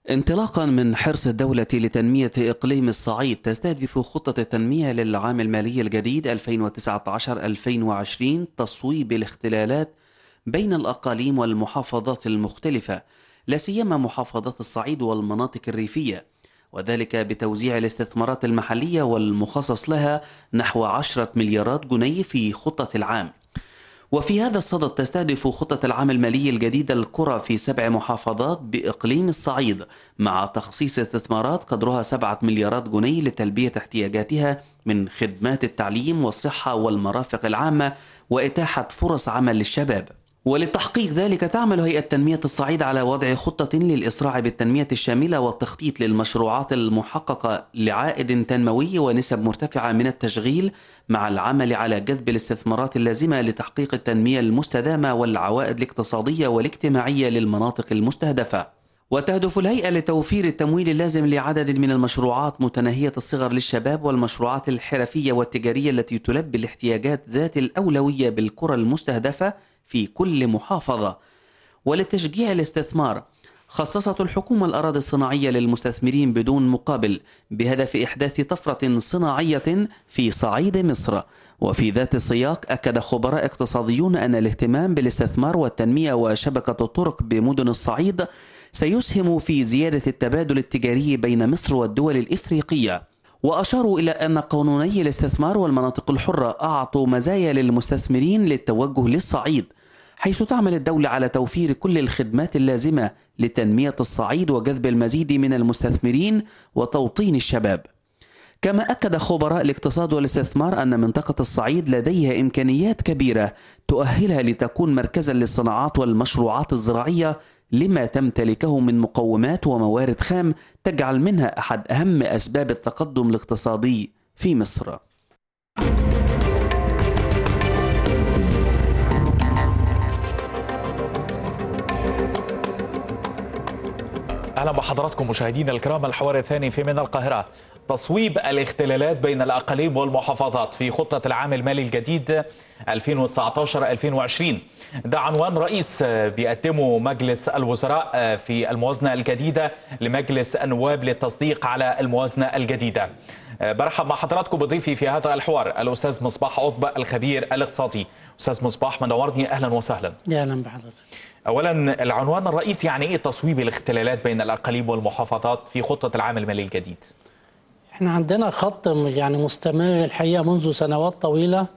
انطلاقا من حرص الدولة لتنمية إقليم الصعيد، تستهدف خطة التنمية للعام المالي الجديد 2019-2020 تصويب الاختلالات بين الأقاليم والمحافظات المختلفة، لا سيما محافظات الصعيد والمناطق الريفية، وذلك بتوزيع الاستثمارات المحلية والمخصص لها نحو 10 مليارات جنيه في خطة العام. وفي هذا الصدد تستهدف خطة العام المالي الجديد القرى في 7 محافظات بإقليم الصعيد، مع تخصيص استثمارات قدرها 7 مليارات جنيه لتلبية احتياجاتها من خدمات التعليم والصحة والمرافق العامة وإتاحة فرص عمل للشباب. ولتحقيق ذلك تعمل هيئة تنمية الصعيد على وضع خطة للإسراع بالتنمية الشاملة والتخطيط للمشروعات المحققة لعائد تنموي ونسب مرتفعة من التشغيل، مع العمل على جذب الاستثمارات اللازمة لتحقيق التنمية المستدامة والعوائد الاقتصادية والاجتماعية للمناطق المستهدفة. وتهدف الهيئة لتوفير التمويل اللازم لعدد من المشروعات متناهية الصغر للشباب والمشروعات الحرفية والتجارية التي تلبي الاحتياجات ذات الأولوية بالقرى المستهدفة في كل محافظة. ولتشجيع الاستثمار خصصت الحكومة الأراضي الصناعية للمستثمرين بدون مقابل بهدف إحداث طفرة صناعية في صعيد مصر. وفي ذات السياق أكد خبراء اقتصاديون أن الاهتمام بالاستثمار والتنمية وشبكة الطرق بمدن الصعيد سيسهم في زيادة التبادل التجاري بين مصر والدول الإفريقية. وأشاروا إلى أن قانوني الاستثمار والمناطق الحرة أعطوا مزايا للمستثمرين للتوجه للصعيد، حيث تعمل الدولة على توفير كل الخدمات اللازمة لتنمية الصعيد وجذب المزيد من المستثمرين وتوطين الشباب. كما أكد خبراء الاقتصاد والاستثمار أن منطقة الصعيد لديها إمكانيات كبيرة تؤهلها لتكون مركزا للصناعات والمشروعات الزراعية، لما تمتلكه من مقومات وموارد خام تجعل منها أحد أهم أسباب التقدم الاقتصادي في مصر. أهلا بحضراتكم مشاهدينا الكرام. الحوار الثاني في من القاهرة: تصويب الاختلالات بين الأقاليم والمحافظات في خطة العام المالي الجديد 2019-2020. ده عنوان رئيس بيقدمه مجلس الوزراء في الموازنة الجديدة لمجلس النواب للتصديق على الموازنة الجديدة. برحب مع حضراتكم بضيفي في هذا الحوار الأستاذ مصباح عطبة الخبير الاقتصادي. أستاذ مصباح منورني، أهلا وسهلا. أهلا بحضرتك. أولا، العنوان الرئيسي يعني إيه تصويب الاختلالات بين الأقاليم والمحافظات في خطة العام المالي الجديد؟ احنا عندنا خط يعني مستمر الحقيقة منذ سنوات طويلة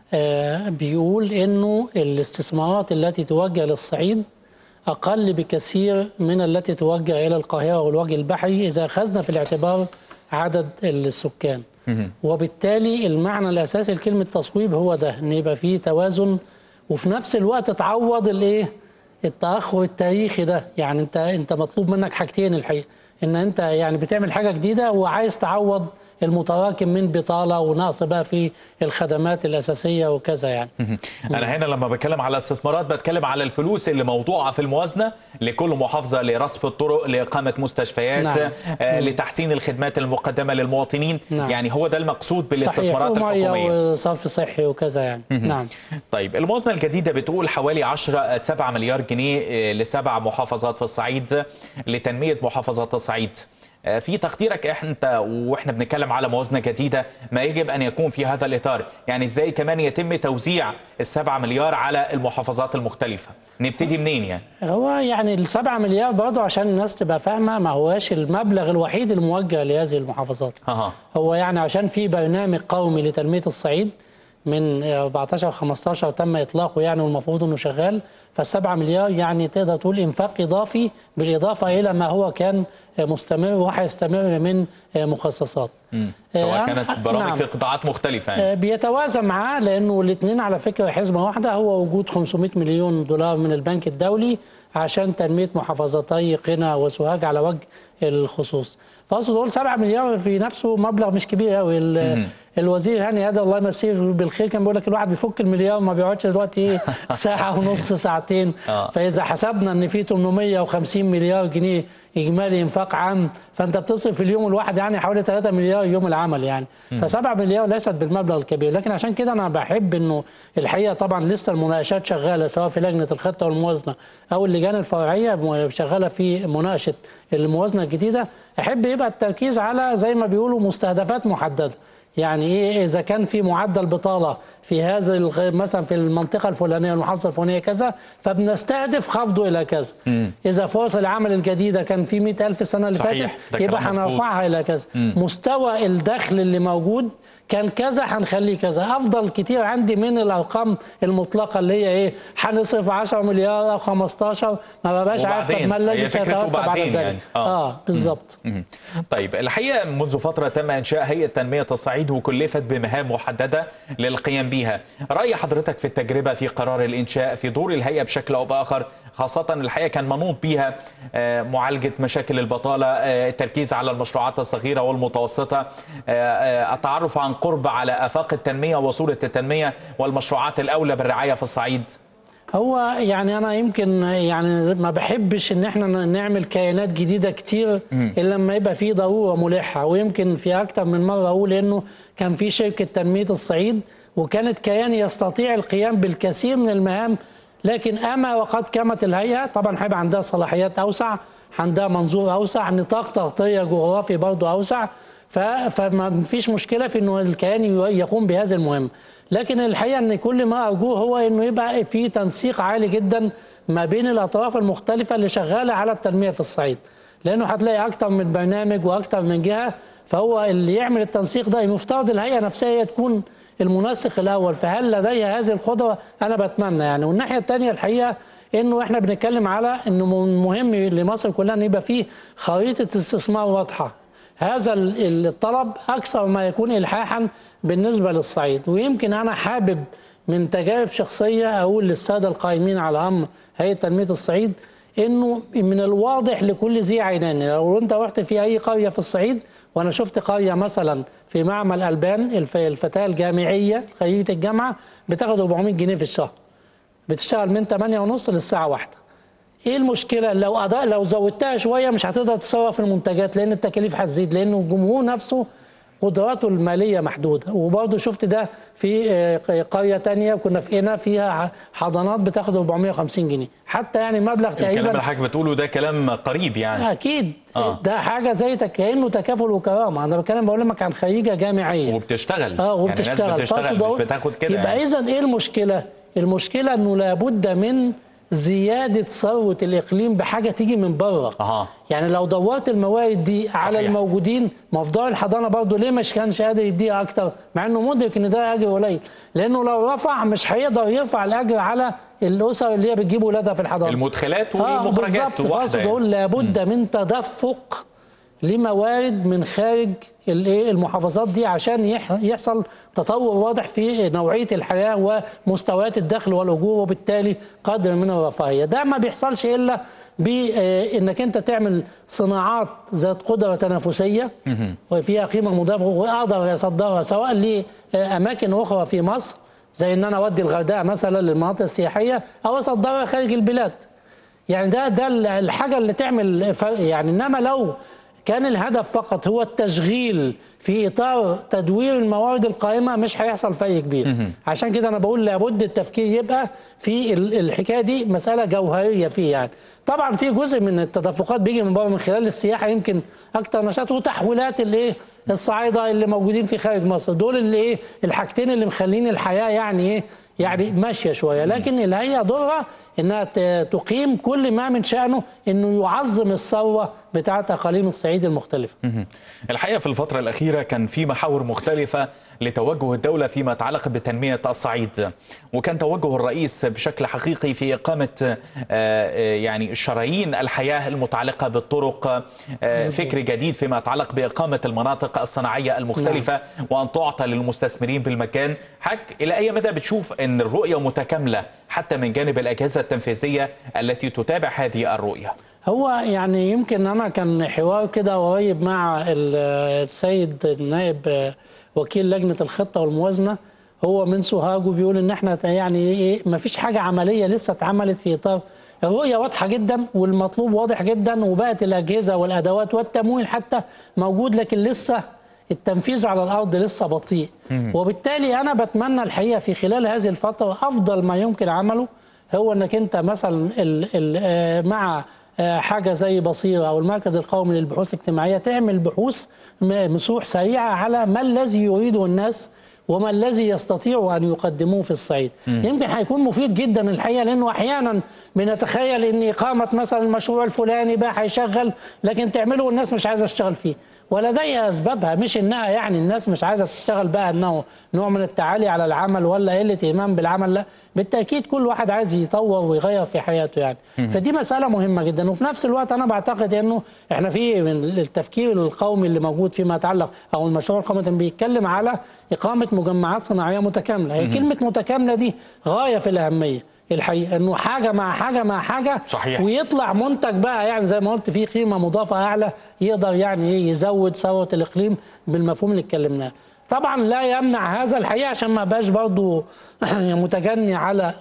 بيقول انه الاستثمارات التي توجه للصعيد اقل بكثير من التي توجه الى القاهرة والوجه البحري اذا اخذنا في الاعتبار عدد السكان. وبالتالي المعنى الاساسي لكلمة تصويب هو ده، ان يبقى فيه توازن وفي نفس الوقت تعوض التأخر التاريخي ده. يعني انت مطلوب منك حاجتين الحقيقة، ان انت يعني بتعمل حاجة جديدة وعايز تعوض المتراكم من بطالة ونقص بقى في الخدمات الأساسية وكذا يعني. أنا هنا لما بتكلم على استثمارات بتكلم على الفلوس اللي موضوعة في الموازنة لكل محافظة، لرصف الطرق، لإقامة مستشفيات، نعم. لتحسين الخدمات المقدمة للمواطنين. نعم. يعني هو ده المقصود بالاستثمارات الحكومية، وصرف صحي وكذا يعني. نعم. طيب، الموازنة الجديدة بتقول حوالي 7 مليار جنيه لسبع محافظات في الصعيد لتنمية محافظات الصعيد. في تقديرك انت واحنا بنتكلم على موازنه جديده ما يجب ان يكون في هذا الاطار؟ يعني ازاي كمان يتم توزيع ال7 مليار على المحافظات المختلفه؟ نبتدي منين يعني؟ هو يعني ال7 مليار برضه عشان الناس تبقى فاهمه ما هواش المبلغ الوحيد الموجه لهذه المحافظات. هو يعني عشان في برنامج قومي لتنميه الصعيد من 14 15 تم اطلاقه يعني، والمفروض انه شغال. فال7 مليار يعني تقدر تقول انفاق اضافي بالاضافه الى ما هو كان مستمر وهيستمر من مخصصات. سواء كانت برامج نعم. في قطاعات مختلفه يعني. بيتوازن معاه لانه الاثنين على فكره حزمه واحده، هو وجود 500 مليون دولار من البنك الدولي عشان تنميه محافظتي قنا وسوهاج على وجه الخصوص. فاقصد اقول 7 مليار في نفسه مبلغ مش كبير قوي. الوزير هاني هذا الله يمسيه بالخير كان بيقول لك الواحد بيفك المليار ما بيقعدش دلوقتي ايه ساعه ونص ساعتين. فاذا حسبنا ان في 850 مليار جنيه اجمالي انفاق عام، فانت بتصرف في اليوم الواحد يعني حوالي 3 مليار يوم العمل يعني. ف7 مليار ليست بالمبلغ الكبير، لكن عشان كده انا بحب انه الحقيقه طبعا لسه المناقشات شغاله سواء في لجنه الخطه والموازنه او اللجان الفرعيه شغاله في مناقشه الموازنه الجديده. احب يبقى التركيز على زي ما بيقولوا مستهدفات محدده. يعني ايه اذا كان في معدل بطاله في هذا مثلا في المنطقه الفلانيه والمحافظه الفلانيه كذا فبنستهدف خفضه الى كذا. اذا فرص العمل الجديده كان في 100,000 السنه اللي فاتت يبقى هنرفعها الى كذا. مستوى الدخل اللي موجود كان كذا هنخليه كذا، افضل كتير عندي من الارقام المطلقه اللي هي ايه هنصرف 10 مليار او 15 ما ببقاش عارف طب ما الذي سيترتب على ذلك يعني. بالظبط. طيب الحقيقه منذ فتره تم انشاء هيئه تنميه الصعيد وكلفت بمهام محدده للقيام بها. راي حضرتك في التجربه في قرار الانشاء في دور الهيئه بشكل او باخر، خاصة الحقيقة كان منوط بها معالجة مشاكل البطالة، التركيز على المشروعات الصغيرة والمتوسطة، التعرف عن قرب على آفاق التنمية وصولة التنمية والمشروعات الأولى بالرعاية في الصعيد؟ هو يعني أنا يمكن يعني ما بحبش إن احنا نعمل كيانات جديدة كتير إلا لما يبقى في ضرورة ملحة، ويمكن في أكتر من مرة أقول إنه كان في شركة تنمية الصعيد وكانت كيان يستطيع القيام بالكثير من المهام، لكن أما وقد قامت الهيئة طبعا هيبقى عندها صلاحيات أوسع، عندها منظور أوسع، نطاق تغطية جغرافي برضه أوسع، فما فيش مشكلة في إنه الكيان يقوم بهذه المهمة. لكن الحقيقة إن كل ما أرجوه هو إنه يبقى في تنسيق عالي جدا ما بين الأطراف المختلفة اللي شغالة على التنمية في الصعيد، لأنه هتلاقي أكتر من برنامج وأكتر من جهة، فهو اللي يعمل التنسيق ده المفترض الهيئة نفسها هي تكون المنسق الاول. فهل لديها هذه القدره؟ انا بتمنى يعني. والناحيه الثانيه الحقيقه انه احنا بنتكلم على انه مهم لمصر كلها ان يبقى فيه خريطه استثمار واضحه. هذا الطلب اكثر ما يكون الحاحا بالنسبه للصعيد، ويمكن انا حابب من تجارب شخصيه اقول للساده القائمين على امر هيئه تنميه الصعيد انه من الواضح لكل ذي عينين لو انت رحت في اي قريه في الصعيد، وانا شفت قريه مثلا في معمل البان الفتاه الجامعيه خريجه الجامعه بتاخد 400 جنيه في الشهر، بتشتغل من 8:30 للساعه 1. ايه المشكله؟ لو زودتها شويه مش هتقدر تصرف في المنتجات لان التكاليف هتزيد، لانه الجمهور نفسه قدراته الماليه محدوده. وبرضه شفت ده في قريه ثانيه كنا في هنا فيها حضانات بتاخد 450 جنيه، حتى يعني مبلغ تقريبا. الكلام اللي حضرتك بتقوله ده كلام قريب يعني. اكيد ده حاجه زي كانه تكافل وكرامه. انا بتكلم بقول لك عن خريجه جامعيه وبتشتغل وبتشتغل يعني الناس بتشتغل مش بتاخد كده. يبقى يعني اذا ايه المشكله؟ المشكله انه لابد من زياده ثروه الاقليم بحاجه تيجي من بره. يعني لو دورت الموارد دي على صحيح. الموجودين، مفضل الحضانه برضه ليه مش كانش قادر يديها اكتر مع انه مدرك ان ده اجر قليل؟ لانه لو رفع مش هيقدر يرفع الاجر على الاسر اللي هي بتجيب ولادها في الحضانه. المدخلات والمخرجات واحده. بقول لابد من تدفق لموارد من خارج المحافظات دي عشان يحصل تطور واضح في نوعية الحياة ومستويات الدخل والأجور، وبالتالي قدر من الرفاهية. ده ما بيحصلش إلا بإنك أنت تعمل صناعات ذات قدرة تنافسية وفيها قيمة مضافة وأقدر أصدرها سواء لأماكن أخرى في مصر، زي إن أنا أودي الغردقة مثلا للمناطق السياحية أو أصدرها خارج البلاد. يعني ده الحاجة اللي تعمل فرق يعني. إنما لو كان الهدف فقط هو التشغيل في إطار تدوير الموارد القائمة مش هيحصل فرق كبير. عشان كده أنا بقول لابد التفكير يبقى في الحكاية دي مسألة جوهرية فيه. يعني طبعا في جزء من التدفقات بيجي من بره من خلال السياحة، يمكن أكتر نشاط، وتحويلات الصعايدة اللي موجودين في خارج مصر، دول اللي الحاجتين اللي مخلين الحياة يعني ماشية شوية. لكن الهيئة دورها انها تقيم كل ما من شأنه انه يعظم الثروة بتاعه اقاليم الصعيد المختلفة. الحقيقة في الفترة الأخيرة كان في محاور مختلفة لتوجه الدولة فيما يتعلق بتنمية الصعيد، وكان توجه الرئيس بشكل حقيقي في إقامة يعني شرايين الحياة المتعلقة بالطرق، فكر جديد فيما يتعلق بإقامة المناطق الصناعية المختلفة وأن تعطى للمستثمرين بالمكان. إلى أي مدى بتشوف أن الرؤية متكاملة حتى من جانب الأجهزة التنفيذية التي تتابع هذه الرؤية؟ هو يعني يمكن أنا كان حوار كده قريب مع السيد النائب وكيل لجنة الخطة والموازنة، هو من سوهاج، وبيقول ان احنا يعني ايه ما فيش حاجة عملية لسه اتعملت في اطار الرؤية واضحة جدا والمطلوب واضح جدا، وبقت الأجهزة والأدوات والتمويل حتى موجود، لكن لسه التنفيذ على الأرض لسه بطيء. وبالتالي أنا بتمنى الحقيقة في خلال هذه الفترة أفضل ما يمكن عمله هو أنك أنت مثلا مع حاجة زي بصيرة أو المركز القومي للبحوث الاجتماعية تعمل بحوث مسوح سريعة على ما الذي يريده الناس وما الذي يستطيعوا أن يقدموه في الصعيد. يمكن هيكون مفيد جدا الحقيقة، لأنه أحيانا بنتخيل أن إقامة مثلا المشروع الفلاني بقى هيشغل، لكن تعمله والناس مش عايزة تشتغل فيه، ولديها أسبابها، مش إنها يعني الناس مش عايزة تشتغل بقى إنه نوع من التعالي على العمل ولا قلة إيمان بالعمل، لا بالتأكيد كل واحد عايز يطور ويغير في حياته يعني. فدي مسألة مهمة جدا. وفي نفس الوقت أنا بعتقد إنه إحنا في من التفكير القومي اللي موجود فيما يتعلق أو المشروع القومي بيتكلم على إقامة مجمعات صناعية متكاملة. هي كلمة متكاملة دي غاية في الأهمية الحقيقة، انه حاجه مع حاجه مع حاجه صحيح. ويطلع منتج بقى يعني زي ما قلت فيه قيمه مضافه اعلى، يقدر يعني ايه يزود ثروه الاقليم بالمفهوم اللي اتكلمناه. طبعا لا يمنع هذا الحقيقه عشان ما بقاش برضه متجني على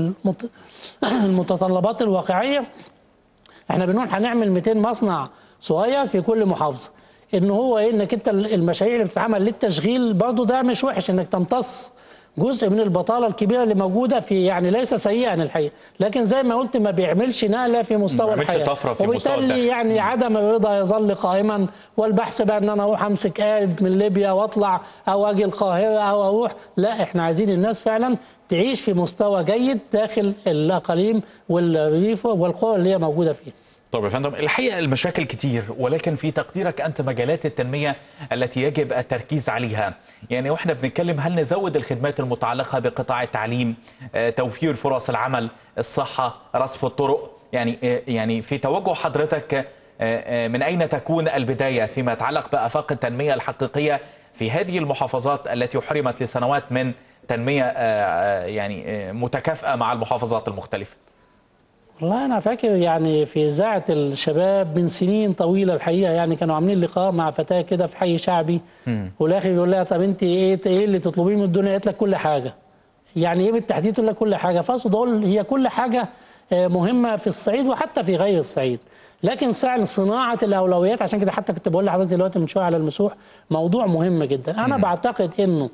المتطلبات الواقعيه. احنا بنقول هنعمل 200 مصنع صغير في كل محافظه، ان هو ايه انك انت المشاريع اللي بتتعمل للتشغيل برضه ده مش وحش، انك تمتص جزء من البطاله الكبيره اللي موجوده في، يعني ليس سيئا الحقيقه، لكن زي ما قلت ما بيعملش نقله في مستوى الحياه، طفره في مستوى وبالتالي يعني عدم الرضا يظل قائما، والبحث بقى ان انا اروح امسك قارب من ليبيا واطلع او اجي القاهره او اروح، لا احنا عايزين الناس فعلا تعيش في مستوى جيد داخل الاقاليم والريف والقرى اللي هي موجوده فيها. طب يا فندم، الحقيقة المشاكل كتير، ولكن في تقديرك أنت مجالات التنمية التي يجب التركيز عليها، يعني وإحنا بنتكلم هل نزود الخدمات المتعلقة بقطاع التعليم، توفير فرص العمل، الصحة، رصف الطرق، يعني في توجه حضرتك من أين تكون البداية فيما يتعلق بآفاق التنمية الحقيقية في هذه المحافظات التي حرمت لسنوات من تنمية يعني متكافئة مع المحافظات المختلفة؟ والله أنا فاكر يعني في إذاعة الشباب من سنين طويلة الحقيقة، يعني كانوا عاملين لقاء مع فتاة كده في حي شعبي، والآخر يقول لها طب أنت إيه اللي تطلبيه من الدنيا؟ قالت لك كل حاجة. يعني إيه بالتحديد تقول لك كل حاجة؟ فأقصد أقول هي كل حاجة مهمة في الصعيد وحتى في غير الصعيد، لكن فعلا صناعة الأولويات، عشان كده حتى كنت بقول لحضرتك دلوقتي من شوية على المسوح موضوع مهم جدا. أنا بعتقد إنه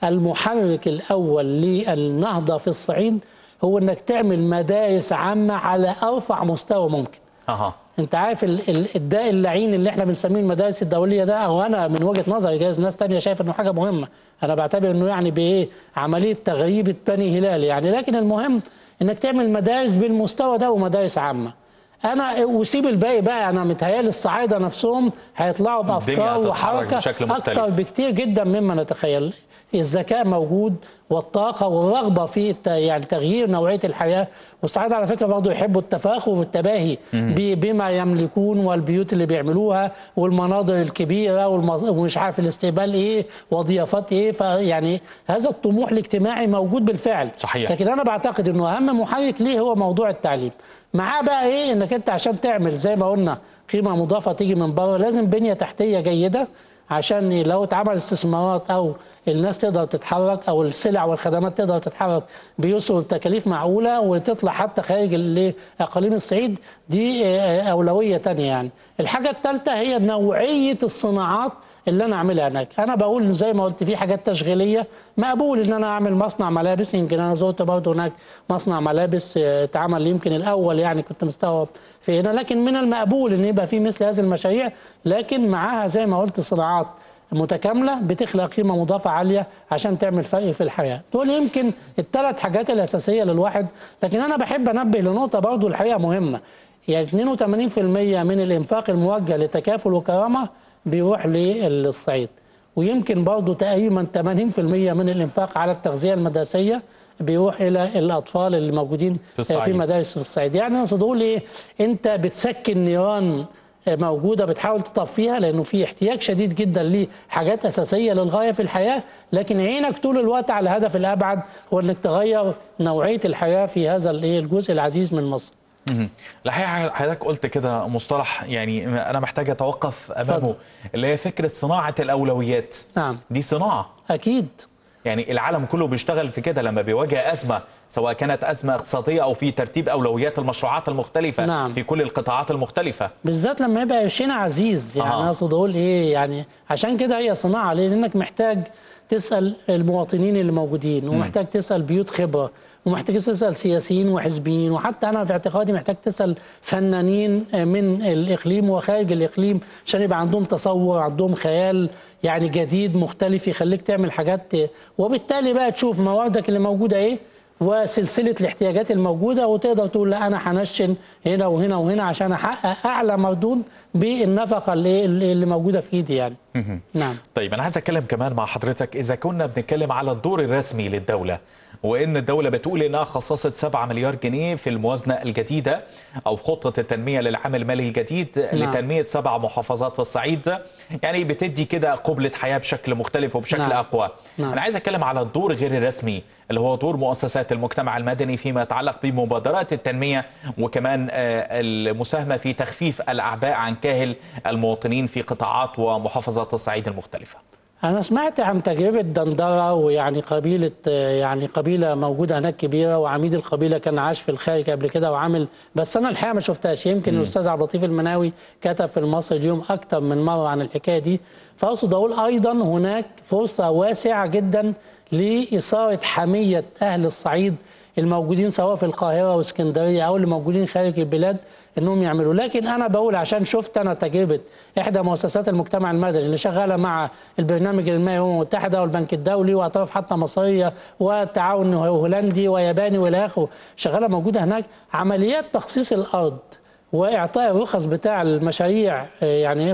المحرك الأول للنهضة في الصعيد هو انك تعمل مدارس عامه على ارفع مستوى ممكن. انت عارف الداء اللعين اللي احنا بنسميه المدارس الدوليه ده، او انا من وجهه نظري جايز ناس تانية شايف انه حاجه مهمه، انا بعتبر انه يعني بايه عمليه تغريبه بني هلال يعني، لكن المهم انك تعمل مدارس بالمستوى ده ومدارس عامه. انا وسيب الباقي بقى، انا متهيألي الصعايده نفسهم هيطلعوا بافكار وحركه اكتر بكتير جدا مما نتخيل. الذكاء موجود والطاقه والرغبه في يعني تغيير نوعيه الحياه، والصعايده على فكره برضه يحبوا التفاخر والتباهي بما يملكون والبيوت اللي بيعملوها والمناظر الكبيره ومش عارف الاستقبال ايه وضيافات ايه، فيعني هذا الطموح الاجتماعي موجود بالفعل. صحيح. لكن انا بعتقد انه اهم محرك ليه هو موضوع التعليم. معاه بقى ايه انك انت عشان تعمل زي ما قلنا قيمه مضافه تيجي من بره لازم بنيه تحتيه جيده، عشان لو اتعمل استثمارات او الناس تقدر تتحرك او السلع والخدمات تقدر تتحرك بيسر تكاليف معقوله وتطلع حتى خارج اقاليم الصعيد، دي اولويه تانية يعني. الحاجه الثالثه هي نوعيه الصناعات اللي انا اعملها هناك. انا بقول زي ما قلت في حاجات تشغيليه مقبول ان انا اعمل مصنع ملابس، يمكن انا زرت برضه هناك مصنع ملابس اتعمل يمكن الاول يعني كنت مستوعب في هنا، لكن من المقبول ان يبقى في مثل هذه المشاريع، لكن معاها زي ما قلت صناعات متكامله بتخلق قيمه مضافه عاليه عشان تعمل فرق في الحياه. دول يمكن الثلاث حاجات الاساسيه للواحد. لكن انا بحب انبه لنقطه برضه الحقيقه مهمه، يعني 82% من الانفاق الموجه لتكافل وكرامه بيروح للصعيد، ويمكن برضه تقريبا 80% من الانفاق على التغذيه المدرسيه بيروح الى الاطفال اللي موجودين في مدارس في الصعيد. يعني انا اقصد اقول ايه، انت بتسكن نيران موجوده بتحاول تطفيها، لانه في احتياج شديد جدا لحاجات اساسيه للغايه في الحياه، لكن عينك طول الوقت على الهدف الابعد هو انك تغير نوعيه الحياه في هذا الجزء العزيز من مصر. الحقيقه حضرتك قلت كده مصطلح يعني انا محتاج اتوقف امامه، اتفضل. اللي هي فكره صناعه الاولويات. نعم. دي صناعه، أكيد. يعني العالم كله بيشتغل في كده لما بيواجه أزمة، سواء كانت أزمة اقتصادية أو في ترتيب أولويات المشروعات المختلفة. نعم. في كل القطاعات المختلفة، بالذات لما يبقى قرشنا عزيز، يعني اقصد اقول ايه، يعني عشان كده هي صناعه. ليه؟ لانك محتاج تسال المواطنين اللي موجودين، ومحتاج تسال بيوت خبره، ومحتاج تسال سياسيين وحزبيين، وحتى انا في اعتقادي محتاج تسال فنانين من الاقليم وخارج الاقليم، عشان يبقى عندهم تصور، عندهم خيال يعني جديد مختلف يخليك تعمل حاجات، وبالتالي بقى تشوف مواردك اللي موجوده ايه وسلسله الاحتياجات الموجوده، وتقدر تقول لا انا هنشن هنا وهنا وهنا عشان احقق اعلى مردود بالنفقه اللي موجوده في ايدي يعني. نعم. طيب أنا عايز أتكلم كمان مع حضرتك إذا كنا بنتكلم على الدور الرسمي للدولة، وإن الدولة بتقول إنها خصصت 7 مليار جنيه في الموازنة الجديدة أو خطة التنمية للعام المالي الجديد. نعم. لتنمية 7 محافظات في الصعيد، يعني بتدي كده قبلة حياة بشكل مختلف وبشكل نعم. أقوى. نعم. أنا عايز أتكلم على الدور غير الرسمي اللي هو دور مؤسسات المجتمع المدني فيما يتعلق بمبادرات التنمية، وكمان المساهمة في تخفيف الأعباء عن كاهل المواطنين في قطاعات ومحافظات الصعيد المختلفة. أنا سمعت عن تجربة دندرة، ويعني قبيلة موجودة هناك كبيرة، وعميد القبيلة كان عاش في الخارج قبل كده وعامل، بس أنا الحقيقة ما شفتهاش. يمكن الأستاذ عبد اللطيف المناوي كتب في المصري اليوم أكتر من مرة عن الحكاية دي. فأقصد أقول أيضا هناك فرصة واسعة جدا لإثارة حمية أهل الصعيد الموجودين سواء في القاهرة واسكندرية أو اللي موجودين خارج البلاد انهم يعملوا. لكن انا بقول عشان شفت انا تجربه احدى مؤسسات المجتمع المدني اللي شغاله مع البرنامج المائي الامم المتحده والبنك الدولي واطراف حتى مصريه والتعاون هولندي وياباني والى اخره، شغاله موجوده هناك. عمليات تخصيص الارض واعطاء الرخص بتاع المشاريع، يعني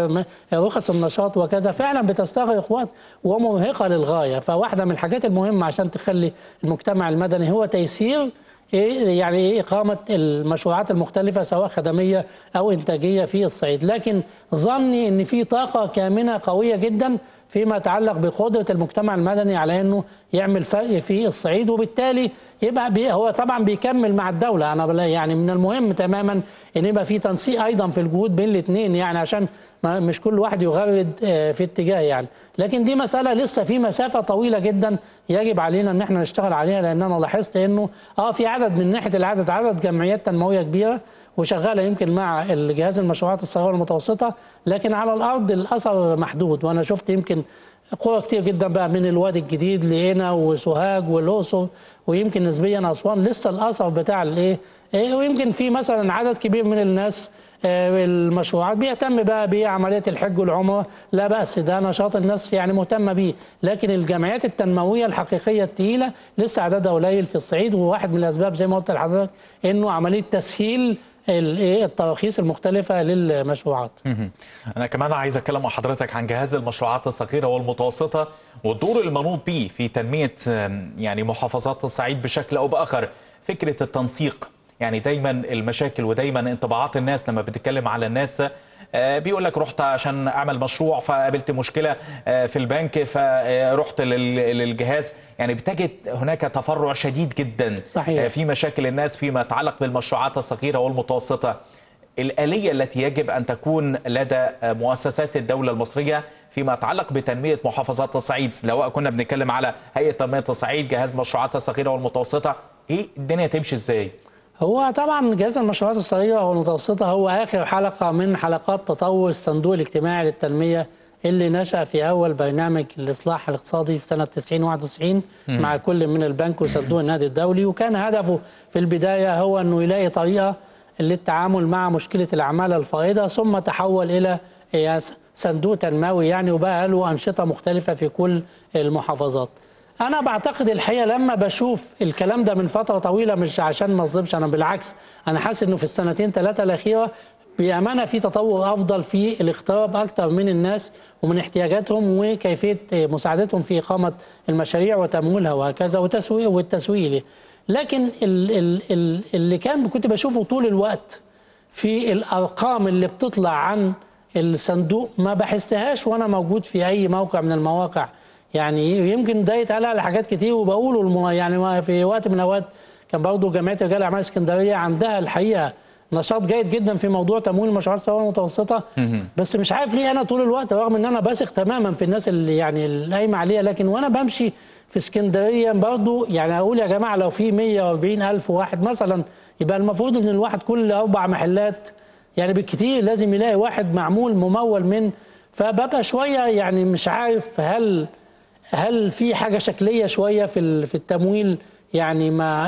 رخص النشاط وكذا، فعلا بتستغرق وقت ومرهقه للغايه. فواحده من الحاجات المهمه عشان تخلي المجتمع المدني هو تيسير يعني إقامة المشروعات المختلفة سواء خدمية أو إنتاجية في الصعيد. لكن ظني أن في طاقة كامنة قوية جدا فيما يتعلق بقدرة المجتمع المدني على أنه يعمل فرق في الصعيد، وبالتالي يبقى هو طبعا بيكمل مع الدولة. أنا يعني من المهم تماما أن يبقى في تنسيق أيضا في الجهود بين الاثنين، يعني عشان مش كل واحد يغرد في اتجاه يعني. لكن دي مسألة لسه في مسافة طويلة جدا يجب علينا ان احنا نشتغل عليها، لان انا لاحظت انه في عدد من ناحية العدد، عدد جمعيات تنموية كبيرة وشغالة يمكن مع الجهاز المشروعات الصغيرة والمتوسطة، لكن على الارض الاثر محدود. وانا شفت يمكن قرى كتير جدا بقى من الوادي الجديد لقنا وسوهاج والاقصر ويمكن نسبيا اسوان لسه الاثر بتاع ويمكن في مثلا عدد كبير من الناس المشروعات بيهتم بقى بعمليه الحج والعمره، لا بأس، ده نشاط الناس يعني مهتمه بيه. لكن الجمعيات التنمويه الحقيقيه الثقيله لسه عددها قليل في الصعيد، وواحد من الاسباب زي ما قلت لحضرتك انه عمليه تسهيل التراخيص المختلفه للمشروعات. انا كمان عايز اتكلم مع حضرتك عن جهاز المشروعات الصغيره والمتوسطه والدور المنوط به في تنميه يعني محافظات الصعيد بشكل او باخر. فكره التنسيق، يعني دايما المشاكل ودايما انطباعات الناس لما بتتكلم على الناس بيقول لك رحت عشان اعمل مشروع فقابلت مشكله في البنك فرحت للجهاز، يعني بتجد هناك تفرع شديد جدا. صحيح. في مشاكل الناس فيما يتعلق بالمشروعات الصغيره والمتوسطه. الآلية التي يجب أن تكون لدى مؤسسات الدولة المصرية فيما يتعلق بتنمية محافظات الصعيد، سواء كنا بنتكلم على هيئة تنمية الصعيد، جهاز المشروعات الصغيرة والمتوسطة، ايه الدنيا تمشي ازاي؟ هو طبعا جهاز المشروعات الصغيرة والمتوسطة هو آخر حلقة من حلقات تطور الصندوق الاجتماعي للتنمية اللي نشأ في أول برنامج الإصلاح الاقتصادي في سنة 90-91 مع كل من البنك وصندوق النقد الدولي. وكان هدفه في البداية هو أنه يلاقي طريقة للتعامل مع مشكلة العمالة الفائضة، ثم تحول إلى صندوق تنموي يعني، وبقى له أنشطة مختلفة في كل المحافظات. أنا بعتقد الحقيقة لما بشوف الكلام ده من فترة طويلة، مش عشان ما اظلمش، أنا بالعكس أنا حاسس إنه في السنتين ثلاثة الأخيرة بأمانة في تطور أفضل في الاقتراب أكثر من الناس ومن احتياجاتهم وكيفية مساعدتهم في إقامة المشاريع وتمويلها وهكذا والتسويق له. لكن اللي كنت بشوفه طول الوقت في الأرقام اللي بتطلع عن الصندوق ما بحسهاش وأنا موجود في أي موقع من المواقع. يعني يمكن ده يتقال على حاجات كتير وبقوله يعني في وقت من الأوقات كان برضه جمعيه رجال الاعمال اسكندريه عندها الحقيقه نشاط جيد جدا في موضوع تمويل المشروعات الصغيره والمتوسطه. بس مش عارف ليه انا طول الوقت رغم ان انا بثق تماما في الناس اللي يعني اللي قايمه عليها، لكن وانا بمشي في اسكندريه برضه يعني اقول يا جماعه لو في 140,000 واحد مثلا يبقى المفروض ان الواحد كل 4 محلات يعني بالكتير لازم يلاقي واحد معمول ممول من. فببقى شويه يعني مش عارف هل في حاجه شكليه شويه في التمويل يعني ما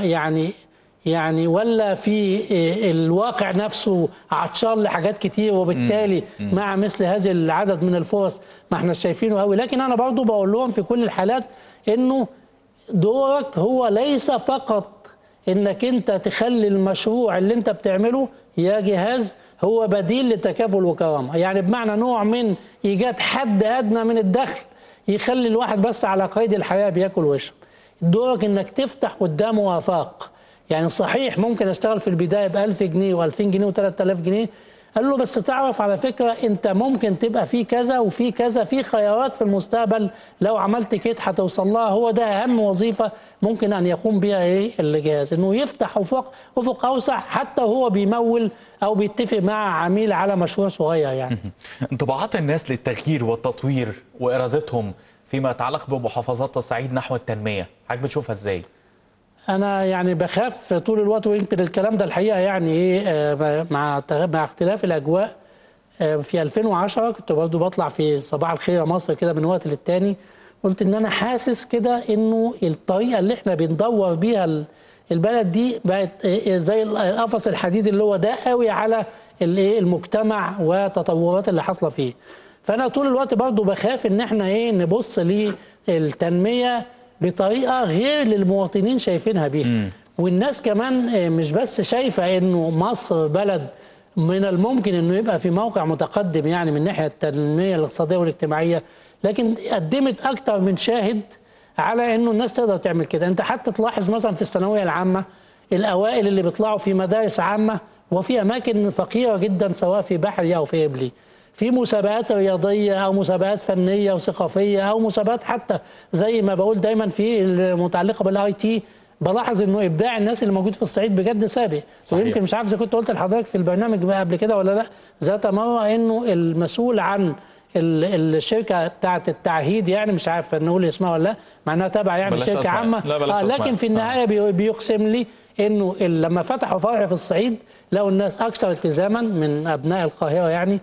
يعني ولا في الواقع نفسه عطشان لحاجات كتير، وبالتالي مع مثل هذه العدد من الفرص ما احنا شايفينه قوي. لكن انا برضو بقول لهم في كل الحالات انه دورك هو ليس فقط انك انت تخلي المشروع اللي انت بتعمله يا جهاز هو بديل لتكافل وكرامه، يعني بمعنى نوع من ايجاد حد ادنى من الدخل يخلي الواحد بس على قيد الحياه بياكل ويشرب. دورك انك تفتح قدامه افاق. يعني صحيح ممكن اشتغل في البدايه ب 1000 جنيه و2000 جنيه و3000 جنيه، قال له بس تعرف على فكره انت ممكن تبقى في كذا وفي كذا، في خيارات في المستقبل لو عملت كده هتوصل لها. هو ده اهم وظيفه ممكن ان يقوم بها الجهاز، انه يفتح افق اوسع حتى وهو بيمول او بيتفق مع عميل على مشروع صغير يعني. انطباعات الناس للتغيير والتطوير وارادتهم فيما يتعلق بمحافظات الصعيد نحو التنميه، حضرتك بتشوفها ازاي؟ أنا يعني بخاف طول الوقت، ويمكن الكلام ده الحقيقة يعني إيه مع اختلاف الأجواء. في 2010 كنت برضه بطلع في صباح الخير يا مصر كده من وقت للتاني، قلت إن أنا حاسس كده إنه الطريقة اللي إحنا بندور بيها البلد دي بقت زي القفص الحديد اللي هو ده قوي على المجتمع والتطورات اللي حاصلة فيه. فأنا طول الوقت برضه بخاف إن إحنا نبص للتنمية بطريقه غير اللي المواطنين شايفينها بيها. والناس كمان مش بس شايفه انه مصر بلد من الممكن انه يبقى في موقع متقدم يعني من ناحيه التنميه الاقتصاديه والاجتماعيه، لكن قدمت اكتر من شاهد على انه الناس تقدر تعمل كده. انت حتى تلاحظ مثلا في الثانويه العامه الاوائل اللي بيطلعوا في مدارس عامه وفي اماكن فقيره جدا سواء في بحري او في قبلي، في مسابقات رياضيه او مسابقات فنيه وثقافيه او مسابقات حتى زي ما بقول دايما في المتعلقه بالاي تي، بلاحظ انه ابداع الناس اللي موجود في الصعيد بجد سابق. ويمكن مش عارف اذا كنت قلت لحضرتك في البرنامج قبل كده ولا لا، ذات مره انه المسؤول عن الشركه بتاعه التعهيد يعني مش عارف نقول اسمها ولا لا، مع انها تابعه يعني شركه عامه، لكن في النهايه بيقسم لي انه لما فتحوا فرع في الصعيد لقوا الناس اكثر التزاما من ابناء القاهره، يعني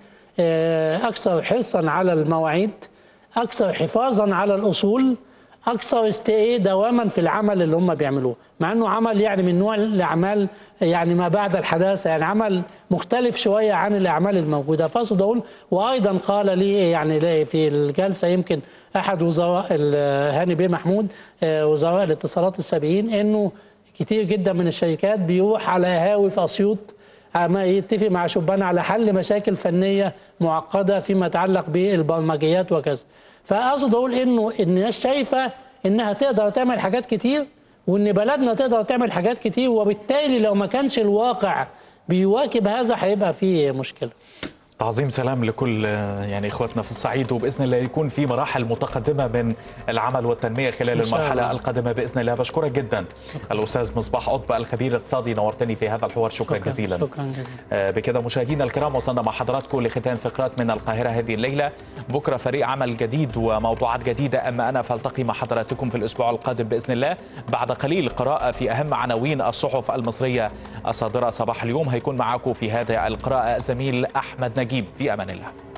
اكثر حرصا على المواعيد، اكثر حفاظا على الاصول، اكثر دواما في العمل اللي هم بيعملوه، مع انه عمل يعني من نوع الاعمال يعني ما بعد الحداثه، يعني عمل مختلف شويه عن الاعمال الموجوده. فاقصد اقول، وايضا قال لي يعني في الجلسه يمكن احد وزراء هاني بيه محمود وزراء الاتصالات السابقين انه كتير جدا من الشركات بيروح على قهاوي في اسيوط ما يتفق مع شبان على حل مشاكل فنيه معقده فيما يتعلق بالبرمجيات وكذا. فاقصد اقول انه الناس شايفه انها تقدر تعمل حاجات كتير، وان بلدنا تقدر تعمل حاجات كتير، وبالتالي لو ما كانش الواقع بيواكب هذا هيبقى فيه مشكله. تعظيم سلام لكل يعني اخواتنا في الصعيد، وباذن الله يكون في مراحل متقدمه من العمل والتنميه خلال المرحله القادمه باذن الله. بشكرك جدا الاستاذ مصباح قطب الخبير الاقتصادي، نورتني في هذا الحوار، شكرا جزيلا. شكرا جزيلا. بكذا مشاهدينا الكرام وصلنا مع حضراتكم لختام فقرات من القاهره هذه الليله. بكره فريق عمل جديد وموضوعات جديده، اما انا فالتقي مع حضراتكم في الاسبوع القادم باذن الله. بعد قليل قراءه في اهم عناوين الصحف المصريه الصادره صباح اليوم، هيكون معاكم في هذه القراءه زميل احمد نجيب. في امان الله.